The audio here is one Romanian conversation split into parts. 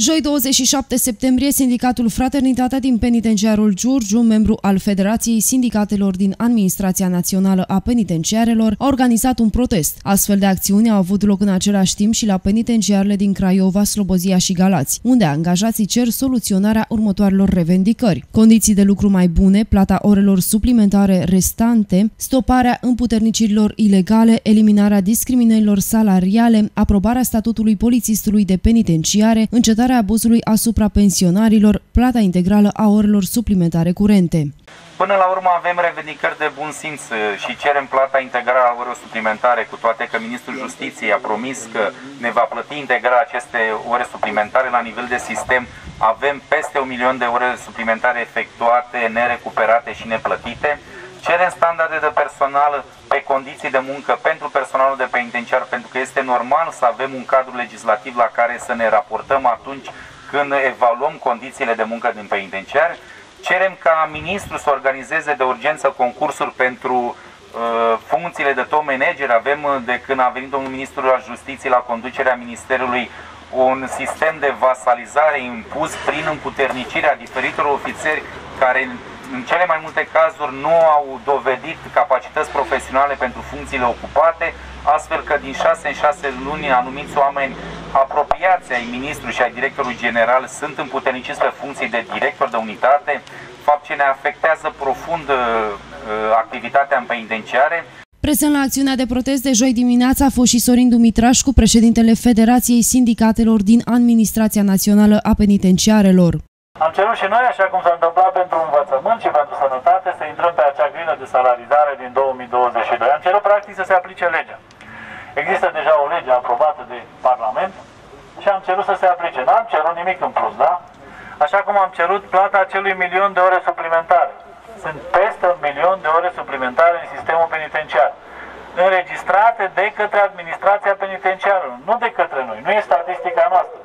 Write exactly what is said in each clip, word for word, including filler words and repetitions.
Joi douăzeci și șapte septembrie, sindicatul Fraternitatea din Penitenciarul Giurgiu, membru al Federației Sindicatelor din Administrația Națională a Penitenciarelor, a organizat un protest. Astfel de acțiuni au avut loc în același timp și la penitenciarele din Craiova, Slobozia și Galați, unde angajații cer soluționarea următoarelor revendicări: condiții de lucru mai bune, plata orelor suplimentare restante, stoparea împuternicirilor ilegale, eliminarea discriminărilor salariale, aprobarea statutului polițistului de penitenciare, încetarea abuzului asupra pensionarilor, plata integrală a orelor suplimentare curente. Până la urmă avem revendicări de bun simț și cerem plata integrală a orelor suplimentare, cu toate că Ministrul Justiției a promis că ne va plăti integral aceste ore suplimentare la nivel de sistem. Avem peste un milion de ore suplimentare efectuate, nerecuperate și neplătite. Cerem standarde de personal pe condiții de muncă pentru personalul de penitenciar, pentru că este normal să avem un cadru legislativ la care să ne raportăm atunci când evaluăm condițiile de muncă din penitenciar. Cerem ca ministrul să organizeze de urgență concursuri pentru uh, funcțiile de top manager. Avem, de când a venit domnul ministru al Justiției la conducerea Ministerului, un sistem de vasalizare impus prin împuternicirea diferitor ofițeri care în cele mai multe cazuri nu au dovedit capacități profesionale pentru funcțiile ocupate, astfel că din șase în șase luni anumiți oameni apropiați ai ministrului și ai directorului general sunt împuterniciți pe funcții de director de unitate, fapt ce ne afectează profund uh, activitatea în penitenciare. Prezent la acțiunea de protest de joi dimineața a fost și Sorin Dumitrașcu, președintele Federației Sindicatelor din Administrația Națională a Penitenciarelor. Am cerut și noi, așa cum s-a întâmplat pentru învățământ și pentru sănătate, să intrăm pe acea grilă de salarizare din două mii douăzeci și doi. Am cerut practic să se aplice legea. Există deja o lege aprobată de Parlament și am cerut să se aplice. N-am cerut nimic în plus, da? Așa cum am cerut plata acelui milion de ore suplimentare. Sunt peste un milion de ore suplimentare în sistemul penitenciar, înregistrate de către administrația penitenciară, nu de către noi. Nu e statistica noastră.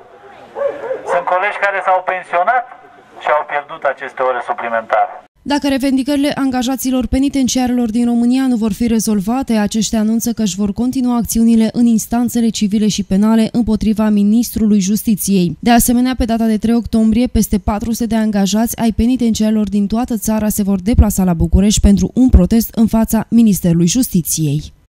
Sunt colegi care s-au pensionat și au pierdut aceste ore suplimentare. Dacă revendicările angajaților penitenciarelor din România nu vor fi rezolvate, aceștia anunță că își vor continua acțiunile în instanțele civile și penale împotriva Ministrului Justiției. De asemenea, pe data de trei octombrie, peste patru sute de angajați ai penitenciarilor din toată țara se vor deplasa la București pentru un protest în fața Ministerului Justiției.